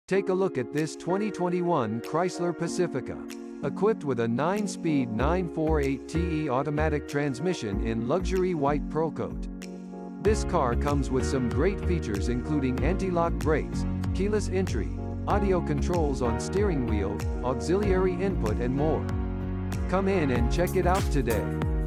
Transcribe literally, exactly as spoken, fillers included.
Take a look at this twenty twenty-one Chrysler Pacifica. Equipped with a nine-speed nine forty-eight T E automatic transmission in luxury white pearl coat. This car comes with some great features including anti-lock brakes, keyless entry, audio controls on steering wheel, auxiliary input and more. Come in and check it out today.